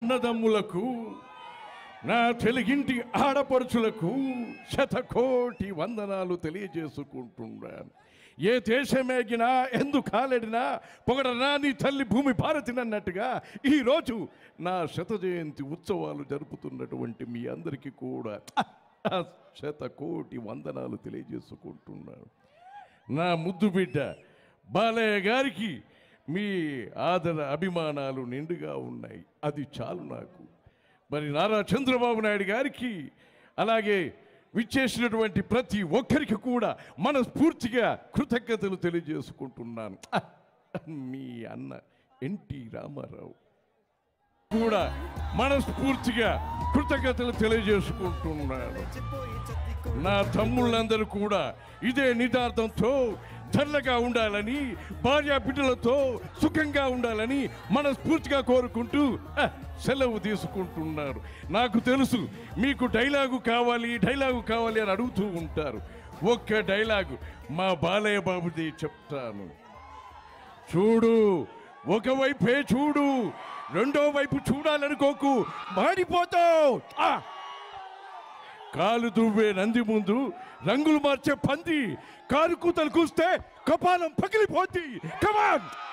అన్నదమ్ములకు నా తెలుగింటి ఆడపడుచులకు శతకోటి వందనాలు తెలియజేసుకుంటున్నాను. ఏ దేశమేగినా ఎందుకు కాలేడినా పొగడనా నీ తల్లి భూమి భారతినన్నట్టుగా ఈరోజు నా శత జయంతి ఉత్సవాలు జరుపుతున్నటువంటి మీ అందరికీ కూడా శతకోటి వందనాలు తెలియజేసుకుంటున్నాను. నా ముద్దు బిడ్డ బాలయ్య గారికి మీ ఆదర అభిమానాలు నిండుగా ఉన్నాయి, అది చాలు నాకు. మరి నారా చంద్రబాబు నాయుడు గారికి అలాగే విచ్చేసినటువంటి ప్రతి ఒక్కరికి కూడా మనస్ఫూర్తిగా కృతజ్ఞతలు తెలియజేసుకుంటున్నాను. మీ అన్న ఎన్టీ రామారావు కూడా మనస్ఫూర్తిగా కృతజ్ఞతలు తెలియజేసుకుంటున్నాను. నా తమ్ముళ్ళందరూ కూడా ఇదే నిదార్థంతో చల్లగా ఉండాలని, భార్య బిడ్డలతో సుఖంగా ఉండాలని మనస్ఫూర్తిగా కోరుకుంటూ సెలవు తీసుకుంటున్నారు. నాకు తెలుసు మీకు డైలాగు కావాలి అని అడుగుతూ ఉంటారు. ఒక్క డైలాగు మా బాలయ్య బాబుది చెప్తాను. చూడు, ఒకవైపే చూడు, రెండో వైపు చూడాలనుకోకు, మాడిపోతావు. కాలు దువ్వే నంది ముందు రంగులు మార్చే పంది కారు కూతలు కూస్తే కపాలం పగిలిపోద్ది. కమాన్.